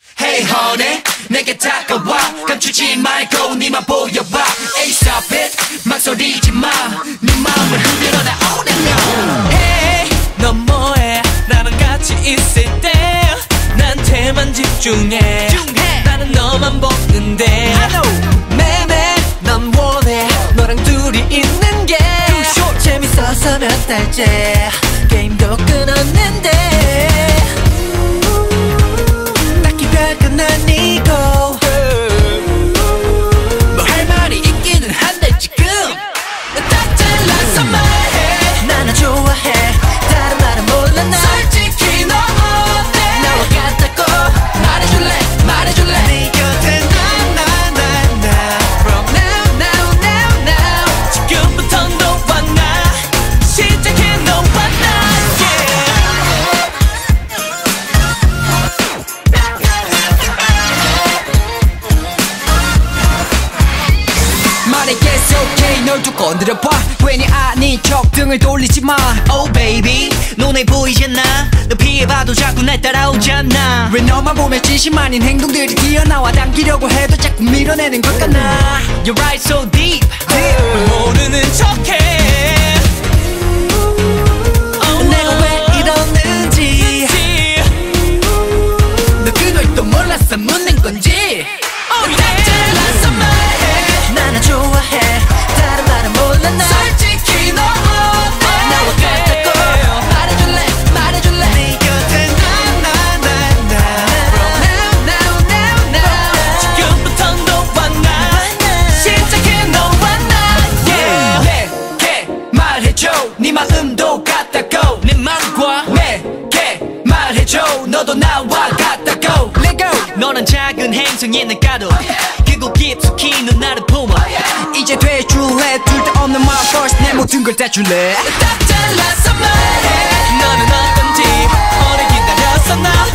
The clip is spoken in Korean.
Hey honey 내게 다가와 감추지 말고 네만 보여봐 ASAP it 망설이지 마 네 마음을 흔들어 나 all night long Hey 넌 뭐해 나랑 같이 있을 때 나한테만 집중해 나는 너만 보는데 매매 난 원해 너랑 둘이 있는 게 재밌어서 몇 달째 게임도 끊었는데 딱히 별건 아니고 뭐 할 말이 있기는 한데 지금 딱 잘라서 말해 나나 좋아해 다른 말은 몰라 나 솔직히 너 어때 나와 같다고 말해줄래 네 곁에 나 From now 지금부터 너와 나 시작해 너와 나 말해 계속해 널 좀 건드려봐 괜히 아닌 척 등을 돌리지 마 Oh baby 눈에 보이잖아 너 피해봐도 자꾸 날 따라오잖아 왜 너만 보면 진심 아닌 행동들이 튀어나와 당기려고 해도 자꾸 밀어내는 걸까나 You're right so deep 모르는 척해 내가 왜 이러는지 너 그걸 또 몰라서 묻는 건지 딱 잘라서 말해 나나 좋아해 다른 말은 몰라 나 솔직히 너 어때 나와 같다고 말해줄래 네 곁에 지금부터 너와 나 시작해 너와 나 내게 말해줘 네 마음도 같다고 내 맘과 내게 말해줘 너도 나와 같다고 Let go 너란 작은 행성의 날가도 그곳 깊숙이 넌 나를 품어 이제 돼줄래 둘 다 없는 my first 내 모든 걸 다 줄래 딱 잘라서 말해 너는 어떤지 오래 기다렸어 나